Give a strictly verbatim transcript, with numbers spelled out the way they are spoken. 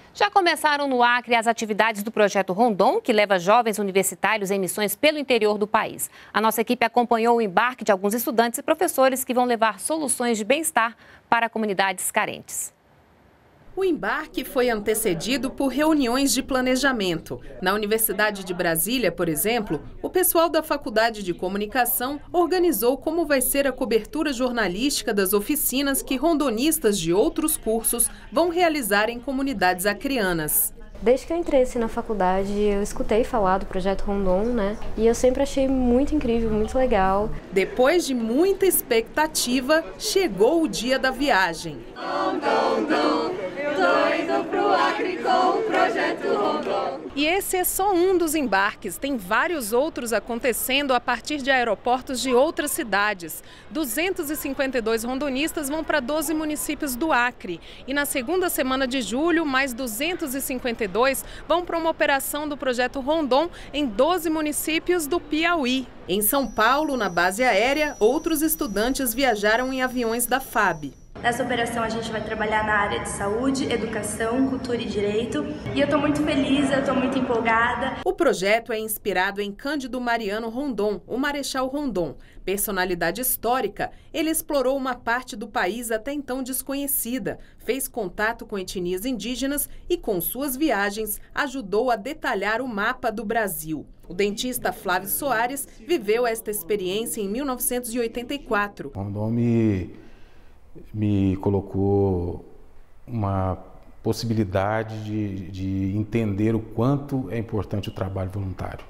Já começaram no Acre as atividades do projeto Rondon, que leva jovens universitários em missões pelo interior do país. A nossa equipe acompanhou o embarque de alguns estudantes e professores que vão levar soluções de bem-estar para comunidades carentes. O embarque foi antecedido por reuniões de planejamento. Na Universidade de Brasília, por exemplo, o pessoal da Faculdade de Comunicação organizou como vai ser a cobertura jornalística das oficinas que rondonistas de outros cursos vão realizar em comunidades acreanas. Desde que eu entrei assim, na faculdade, eu escutei falar do Projeto Rondon, né? E eu sempre achei muito incrível, muito legal. Depois de muita expectativa, chegou o dia da viagem. Rondon, Rondon, doido pro Acre com o Projeto Rondon. E esse é só um dos embarques. Tem vários outros acontecendo a partir de aeroportos de outras cidades. duzentos e cinquenta e dois rondonistas vão para doze municípios do Acre. E na segunda semana de julho, mais duzentos e cinquenta e dois vão para uma operação do Projeto Rondon em doze municípios do Piauí. Em São Paulo, na base aérea, outros estudantes viajaram em aviões da F A B. Nessa operação a gente vai trabalhar na área de saúde, educação, cultura e direito. E eu estou muito feliz, eu estou muito empolgada. O projeto é inspirado em Cândido Mariano Rondon, o Marechal Rondon. Personalidade histórica, ele explorou uma parte do país até então desconhecida, fez contato com etnias indígenas e, com suas viagens, ajudou a detalhar o mapa do Brasil. O dentista Flávio Soares viveu esta experiência em mil novecentos e oitenta e quatro. Rondon me... me colocou uma possibilidade de, de entender o quanto é importante o trabalho voluntário.